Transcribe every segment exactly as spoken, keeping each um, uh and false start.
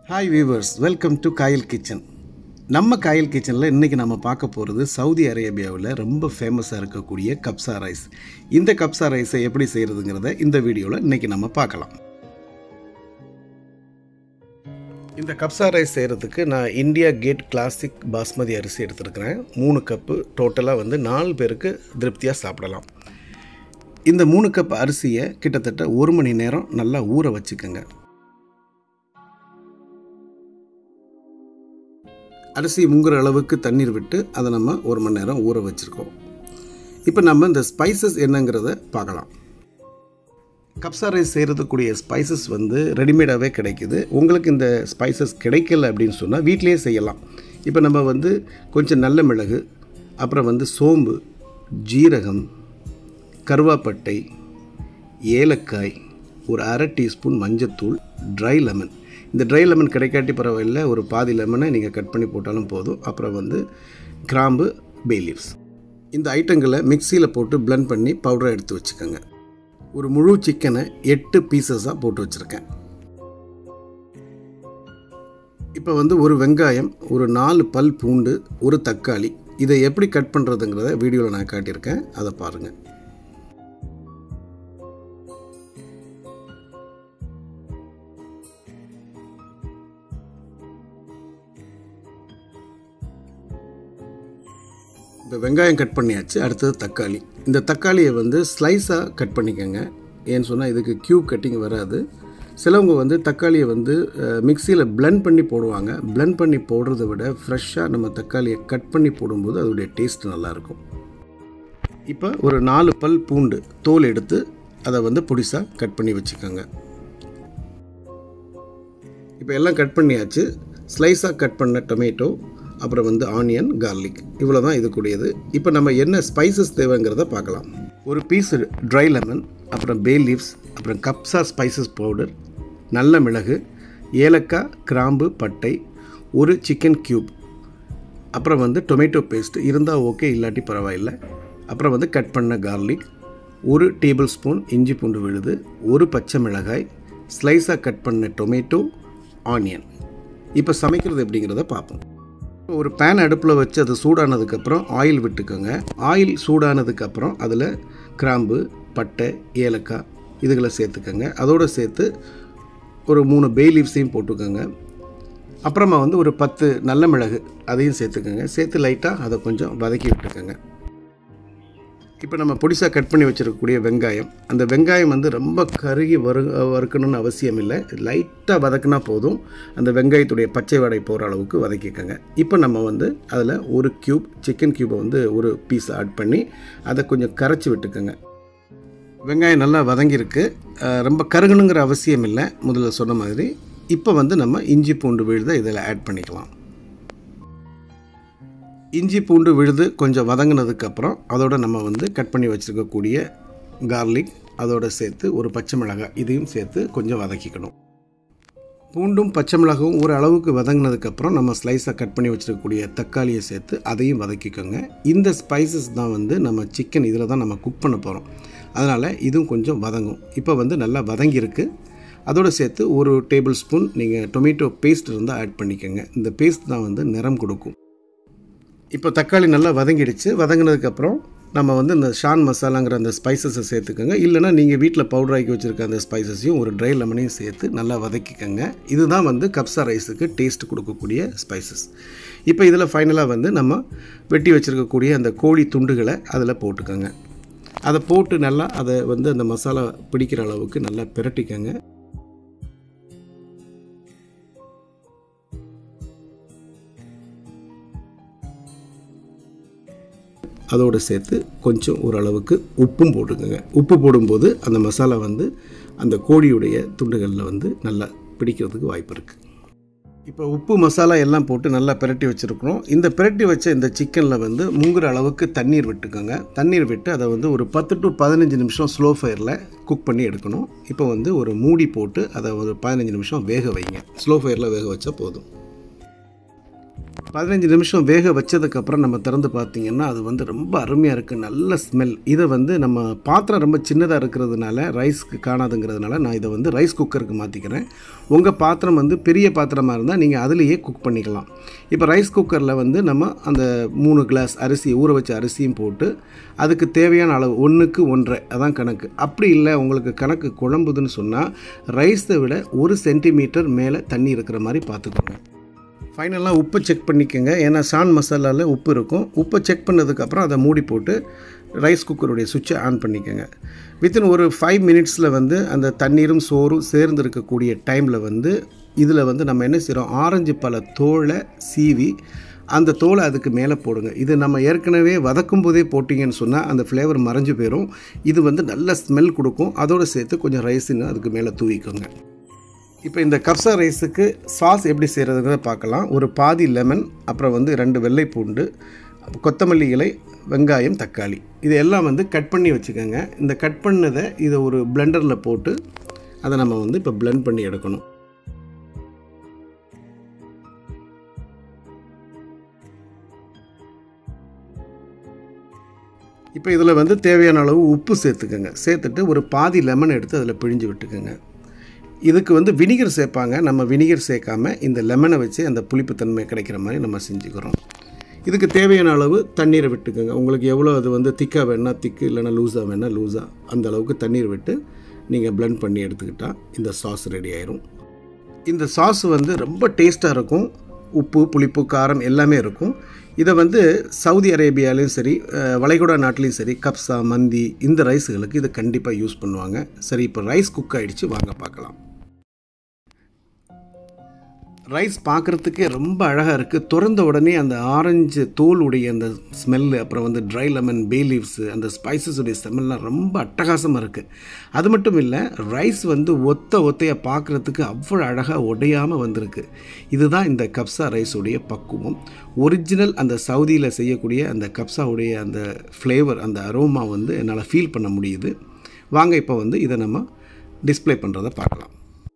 Hi viewers, welcome to Kyle Kitchen. நம்ம காயல் கிச்சனில் இன்றைக்கி நம்ம பார்க்க போகிறது சவுதி அரேபியாவில் ரொம்ப ஃபேமஸாக இருக்கக்கூடிய கப்சா ரைஸ். இந்த கப்சா ரைஸை எப்படி செய்கிறதுங்கிறத இந்த வீடியோவில் இன்றைக்கி நம்ம பார்க்கலாம். இந்த கப்சா ரைஸ் செய்கிறதுக்கு நான் இந்தியா கேட் கிளாசிக் பாஸ்மதி அரிசி எடுத்துருக்கிறேன். மூணு கப்பு டோட்டலாக வந்து நாலு பேருக்கு திருப்தியாக சாப்பிடலாம். இந்த மூணு கப் அரிசியை கிட்டத்தட்ட ஒரு மணி நேரம் நல்லா ஊற வச்சுக்கோங்க. அரிசி முங்குற அளவுக்கு தண்ணீர் விட்டு அதை நம்ம ஒரு மணி நேரம் ஊற வச்சுருக்கோம். இப்போ நம்ம இந்த ஸ்பைசஸ் என்னங்கிறத பார்க்கலாம். கப்சா ரைஸ் செய்கிறதுக்கூடிய ஸ்பைசஸ் வந்து ரெடிமேடாகவே கிடைக்குது. உங்களுக்கு இந்த ஸ்பைசஸ் கிடைக்கல அப்படின்னு சொன்னால் வீட்டிலேயே செய்யலாம். இப்போ நம்ம வந்து கொஞ்சம் நல்ல மிளகு, அப்புறம் வந்து சோம்பு, ஜீரகம், கருவாப்பட்டை, ஏலக்காய், ஒரு அரை டீஸ்பூன் மஞ்சத்தூள், ட்ரை லெமன். இந்த ட்ரை லெமன் கிடைக்காட்டி பரவாயில்லை, ஒரு பாதி லெமனை நீங்கள் கட் பண்ணி போட்டாலும் போதும். அப்புறம் வந்து கிராம்பு, பே லீவ்ஸ். இந்த ஐட்டங்களை மிக்சியில் போட்டு பிளெண்ட் பண்ணி பவுடரை எடுத்து வச்சுக்கோங்க. ஒரு முழு சிக்கனை எட்டு பீசஸாக போட்டு வச்சுருக்கேன். இப்போ வந்து ஒரு வெங்காயம், ஒரு நாலு பல் பூண்டு, ஒரு தக்காளி, இதை எப்படி கட் பண்ணுறதுங்கிறத வீடியோவில் நான் காட்டியிருக்கேன், அதை பாருங்கள். இப்போ வெங்காயம் கட் பண்ணியாச்சு. அடுத்தது தக்காளி. இந்த தக்காளியை வந்து ஸ்லைஸாக கட் பண்ணிக்கோங்க. ஏன்னு சொன்னால் இதுக்கு க்யூப் கட்டிங் வராது. சிலவங்க வந்து தக்காளியை வந்து மிக்சியில் பிளெண்ட் பண்ணி போடுவாங்க. பிளெண்ட் பண்ணி போடுறத விட ஃப்ரெஷ்ஷாக நம்ம தக்காளியை கட் பண்ணி போடும்போது அதோடைய டேஸ்ட் நல்லாயிருக்கும். இப்போ ஒரு நாலு பல் பூண்டு தோல் எடுத்து அதை வந்து பொடிசாக கட் பண்ணி வச்சுக்கோங்க. இப்போ எல்லாம் கட் பண்ணியாச்சு. ஸ்லைஸாக கட் பண்ண டொமேட்டோ, அப்புறம் வந்து ஆனியன், கார்லிக், இவ்வளோ தான் இதுக்குரியது. இப்போ நம்ம என்ன ஸ்பைசஸ் தேவைங்கிறத பார்க்கலாம். ஒரு பீஸ் ட்ரை லெமன், அப்புறம் பே லீவ்ஸ், அப்புறம் கப்சா ஸ்பைசஸ் பவுடர், நல்ல மிளகு, ஏலக்காய், கிராம்பு, பட்டை, ஒரு சிக்கன் க்யூப், அப்புறம் வந்து டொமேட்டோ பேஸ்ட் இருந்தால் ஓகே, இல்லாட்டி பரவாயில்லை. அப்புறம் வந்து கட் பண்ண கார்லிக், ஒரு டேபிள் ஸ்பூன் இஞ்சி பூண்டு விழுது, ஒரு பச்சை மிளகாய், ஸ்லைஸாக கட் பண்ண டொமேட்டோ, ஆனியன். இப்போ சமைக்கிறது எப்படிங்கிறத பார்ப்போம். ஒரு பேன் அடுப்பில் வச்சு அது சூடானதுக்கப்புறம் ஆயில் விட்டுக்கோங்க. ஆயில் சூடானதுக்கப்புறம் அதில் கிராம்பு, பட்டை, ஏலக்காய் இதுகளை சேர்த்துக்கோங்க. அதோடு சேர்த்து ஒரு மூணு பே லீவ்ஸையும் போட்டுக்கோங்க. அப்புறமா வந்து ஒரு பத்து நல்ல மிளகு அதையும் சேர்த்துக்கோங்க. சேர்த்து லைட்டாக அதை கொஞ்சம் வதக்கி விட்டுக்கோங்க. இப்போ நம்ம பொடிசாக கட் பண்ணி வச்சுருக்கக்கூடிய வெங்காயம், அந்த வெங்காயம் வந்து ரொம்ப கருகி வறு வறுக்கணும்னு அவசியம் இல்லை. லைட்டாக வதக்குனா போதும். அந்த வெங்காயத்துடைய பச்சை வாடை போகிற அளவுக்கு வதக்கிக்கோங்க. இப்போ நம்ம வந்து அதில் ஒரு க்யூப் சிக்கன் க்யூப்பை வந்து ஒரு பீஸ் ஆட் பண்ணி அதை கொஞ்சம் கரைச்சி விட்டுக்கோங்க. வெங்காயம் நல்லா வதங்கியிருக்கு. ரொம்ப கருகணுங்கிற அவசியம் இல்லை, முதல்ல சொன்ன மாதிரி. இப்போ வந்து நம்ம இஞ்சி பூண்டு விழுதை இதில் ஆட் பண்ணிக்கலாம். இஞ்சி பூண்டு விழுது கொஞ்சம் வதங்கினதுக்கப்புறம் அதோடு நம்ம வந்து கட் பண்ணி வச்சுருக்கக்கூடிய கார்லிக், அதோடு சேர்த்து ஒரு பச்சை மிளகாய் இதையும் சேர்த்து கொஞ்சம் வதக்கிக்கணும். பூண்டும் பச்சை மிளகாவும் ஒரு அளவுக்கு வதங்கினதுக்கப்புறம் நம்ம ஸ்லைஸாக கட் பண்ணி வச்சுருக்கக்கூடிய தக்காளியை சேர்த்து அதையும் வதக்கிக்கோங்க. இந்த ஸ்பைசஸ் தான் வந்து நம்ம சிக்கன் இதில் தான் நம்ம குக் பண்ண போகிறோம். அதனால் இதுவும் கொஞ்சம் வதங்கும். இப்போ வந்து நல்லா வதங்கியிருக்கு. அதோடு சேர்த்து ஒரு டேபிள் ஸ்பூன் நீங்கள் டொமேட்டோ பேஸ்ட் இருந்தால் ஆட் பண்ணிக்கோங்க. இந்த பேஸ்ட் தான் வந்து நிறம் கொடுக்கும். இப்போ தக்காளி நல்லா வதங்கிடுச்சு. வதங்கினதுக்கப்புறம் நம்ம வந்து இந்த ஷான் மசாலாங்கிற அந்த ஸ்பைசஸை சேர்த்துக்கோங்க. இல்லைனா நீங்கள் வீட்டில் பவுடர் ஆக்கி வச்சுருக்க அந்த ஸ்பைசஸையும் ஒரு ட்ரை லெமனையும் சேர்த்து நல்லா வதக்கிக்கோங்க. இதுதான் வந்து கப்சா ரைஸுக்கு டேஸ்ட் கொடுக்கக்கூடிய ஸ்பைசஸ். இப்போ இதில் ஃபைனலாக வந்து நம்ம வெட்டி வச்சுருக்கக்கூடிய அந்த கோழி துண்டுகளை அதில் போட்டுக்கோங்க. அதை போட்டு நல்லா அதை வந்து அந்த மசாலா பிடிக்கிற அளவுக்கு நல்லா பிரட்டிக்கோங்க. அதோடு சேர்த்து கொஞ்சம் ஓரளவுக்கு உப்பும் போட்டுக்கோங்க. உப்பு போடும்போது அந்த மசாலா வந்து அந்த கோழியுடைய துண்டுகளில் வந்து நல்லா பிடிக்கிறதுக்கு வாய்ப்பு இருக்குது. இப்போ உப்பு மசாலா எல்லாம் போட்டு நல்லா பிரட்டி வச்சுருக்கிறோம். இந்த பிரட்டி வச்ச இந்த சிக்கனில் வந்து முங்குற அளவுக்கு தண்ணீர் விட்டுக்கோங்க. தண்ணீர் விட்டு அதை வந்து ஒரு பத்து டு பதினஞ்சு நிமிஷம் ஸ்லோ ஃபயரில் குக் பண்ணி எடுக்கணும். இப்போ வந்து ஒரு மூடி போட்டு அதை ஒரு பதினஞ்சு நிமிஷம் வேக வைங்க. ஸ்லோ ஃபயரில் வேக வச்சா போதும். பதினஞ்சு நிமிஷம் வேக வச்சதுக்கப்புறம் நம்ம திறந்து பார்த்திங்கன்னா அது வந்து ரொம்ப அருமையாக இருக்குது, நல்ல ஸ்மெல். இதை வந்து நம்ம பாத்திரம் ரொம்ப சின்னதாக இருக்கிறதுனால ரைஸ்க்கு காணாதுங்கிறதுனால நான் இதை வந்து ரைஸ் குக்கருக்கு மாற்றிக்கிறேன். உங்கள் பாத்திரம் வந்து பெரிய பாத்திரமாக இருந்தால் நீங்கள் அதிலேயே குக் பண்ணிக்கலாம். இப்போ ரைஸ் குக்கரில் வந்து நம்ம அந்த மூணு கிளாஸ் அரிசி ஊற வச்ச அரிசியும் போட்டு அதுக்கு தேவையான அளவு ஒன்றுக்கு ஒன்றரை அதான் கணக்கு. அப்படி இல்லை உங்களுக்கு கணக்கு குழம்புதுன்னு சொன்னால் ரைஸை விட ஒரு சென்டிமீட்டர் மேலே தண்ணி இருக்கிற மாதிரி பார்த்துக்கோங்க. ஃபைனலாக உப்பை செக் பண்ணிக்கோங்க, ஏன்னா சான் மசாலாவில் உப்பு இருக்கும். உப்பை செக் பண்ணதுக்கப்புறம் அதை மூடி போட்டு ரைஸ் குக்கருடைய சுவிட்சை ஆன் பண்ணிக்கோங்க. வித்தின் ஒரு ஃபைவ் மினிட்ஸில் வந்து அந்த தண்ணீரும் சோறும் சேர்ந்து இருக்கக்கூடிய டைமில் வந்து இதில் வந்து நம்ம என்ன செய்கிறோம், ஆரஞ்சு பழ தோலை சீவி அந்த தோலை அதுக்கு மேலே போடுங்க. இது நம்ம ஏற்கனவே வதக்கும் போதே போட்டிங்கன்னு சொன்னால் அந்த ஃப்ளேவர் மறைஞ்சு போயிடும். இது வந்து நல்ல ஸ்மெல் கொடுக்கும். அதோடு சேர்த்து கொஞ்சம் ரைஸுன்னு அதுக்கு மேலே தூவிக்கோங்க. இப்போ இந்த கப்சா ரைஸுக்கு சாஸ் எப்படி செய்கிறதுங்கிறத பார்க்கலாம். ஒரு பாதி லெமன், அப்புறம் வந்து ரெண்டு வெள்ளை பூண்டு, கொத்தமல்லி இலை, வெங்காயம், தக்காளி இது எல்லாம் வந்து கட் பண்ணி வச்சுக்கோங்க. இந்த கட் பண்ணதை இதை ஒரு பிளெண்டரில் போட்டு அதை நம்ம வந்து இப்போ பிளெண்ட் பண்ணி எடுக்கணும். இப்போ இதில் வந்து தேவையான அளவு உப்பு சேர்த்துக்கோங்க. சேர்த்துட்டு ஒரு பாதி லெமன் எடுத்து அதில் பிழிஞ்சு விட்டுக்கோங்க. இதுக்கு வந்து வினிகர் சேர்ப்பாங்க, நம்ம வினிகர் சேர்க்காம இந்த லெமனை வச்சு அந்த புளிப்புத்தன்மை கிடைக்கிற மாதிரி நம்ம செஞ்சுக்கிறோம். இதுக்கு தேவையான அளவு தண்ணீரை விட்டுக்கோங்க. உங்களுக்கு எவ்வளோ அது வந்து திக்காக வேணால் திக்கு, இல்லைனா லூஸாக வேணால் லூஸாக, அந்த அளவுக்கு தண்ணீர் விட்டு நீங்கள் பிளெண்ட் பண்ணி எடுத்துக்கிட்டால் இந்த சாஸ் ரெடி ஆயிரும். இந்த சாஸ் வந்து ரொம்ப டேஸ்ட்டாக இருக்கும். உப்பு, புளிப்பு, காரம் எல்லாமே இருக்கும். இதை வந்து சவுதி அரேபியாலையும் சரி, வளைகுடா நாட்டிலையும் சரி, கப்சா, மந்தி இந்த ரைஸுகளுக்கு இதை கண்டிப்பாக யூஸ் பண்ணுவாங்க. சரி, இப்போ ரைஸ் குக் ஆகிடுச்சு, வாங்க பார்க்கலாம். ரைஸ் பார்க்குறதுக்கே ரொம்ப அழகாக இருக்குது. திறந்த உடனே அந்த ஆரஞ்சு தோலுடைய அந்த ஸ்மெல்லு, அப்புறம் வந்து ட்ரை லெமன், பே லீவ்ஸு, அந்த ஸ்பைசஸுடைய ஸ்மெல்லாம் ரொம்ப அட்டகாசமாக இருக்குது. அது மட்டும் இல்லை, ரைஸ் வந்து ஒத்த ஒத்தையாக பார்க்குறதுக்கு அவ்வளோ அழகாக உடையாமல் வந்திருக்கு. இதுதான் இந்த கப்சா ரைஸுடைய பக்குவம். ஒரிஜினல் அந்த சவுதியில் செய்யக்கூடிய அந்த கப்சாவுடைய அந்த ஃப்ளேவர், அந்த அரோமா வந்து என்னால் ஃபீல் பண்ண முடியுது. வாங்க இப்போ வந்து இதை நம்ம டிஸ்ப்ளே பண்ணுறதை பார்க்கலாம்.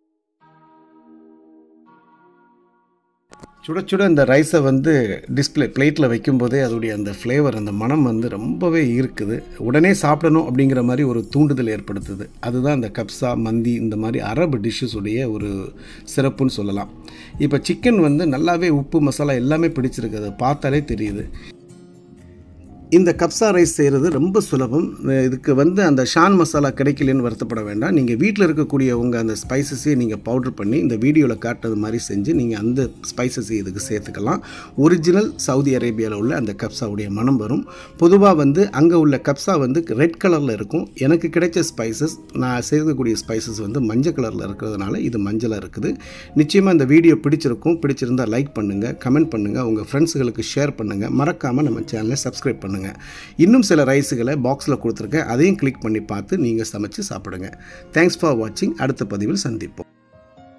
சுட சுட இந்த ரைஸை வந்து டிஸ்பிளே பிளேட்டில் வைக்கும்போதே அதோடைய அந்த ஃப்ளேவர், அந்த மனம் வந்து ரொம்பவே இருக்குது. உடனே சாப்பிடணும் அப்படிங்கிற மாதிரி ஒரு தூண்டுதல் ஏற்படுத்துது. அதுதான் இந்த கப்சா, மந்தி இந்த மாதிரி அரபு டிஷ்ஷஸுடைய ஒரு சிறப்புன்னு சொல்லலாம். இப்போ சிக்கன் வந்து நல்லாவே உப்பு, மசாலா எல்லாமே பிடிச்சிருக்கு, அதை பார்த்தாலே தெரியுது. இந்த கப்சா ரைஸ் செய்கிறது ரொம்ப சுலபம். இதுக்கு வந்து அந்த ஷான் மசாலா கிடைக்கலன்னு வருத்தப்பட வேண்டாம். நீங்கள் வீட்டில் இருக்கக்கூடிய உங்கள் அந்த ஸ்பைசஸையே நீங்கள் பவுடர் பண்ணி இந்த வீடியோவில் காட்டுறது மாதிரி செஞ்சு நீங்கள் அந்த ஸ்பைசஸை இதுக்கு சேர்த்துக்கலாம். ஒரிஜினல் சவுதி அரேபியாவில் உள்ள அந்த கப்சாவுடைய மனம் வரும். பொதுவாக வந்து அங்கே உள்ள கப்சா வந்து ரெட் கலரில் இருக்கும். எனக்கு கிடைச்ச ஸ்பைசஸ், நான் சேர்க்கக்கூடிய ஸ்பைசஸ் வந்து மஞ்சள் கலரில் இருக்கிறதுனால இது மஞ்சளாக இருக்குது. நிச்சயமாக இந்த வீடியோ பிடிச்சிருக்கும். பிடிச்சிருந்தால் லைக் பண்ணுங்கள், கமெண்ட் பண்ணுங்கள், உங்கள் ஃப்ரெண்ட்ஸுகளுக்கு ஷேர் பண்ணுங்கள். மறக்காமல் நம்ம சேனலை சப்ஸ்கிரைப் பண்ணுங்கள். இன்னும் சில ரைஸுகளை பாக்ஸில் கொடுத்துருக்கேன், அதையும் கிளிக் பண்ணி பார்த்து நீங்கள் சமைச்சு சாப்பிடுங்க. தேங்க்ஸ் ஃபார் வாட்சிங். அடுத்த பதிவில் சந்திப்போம்.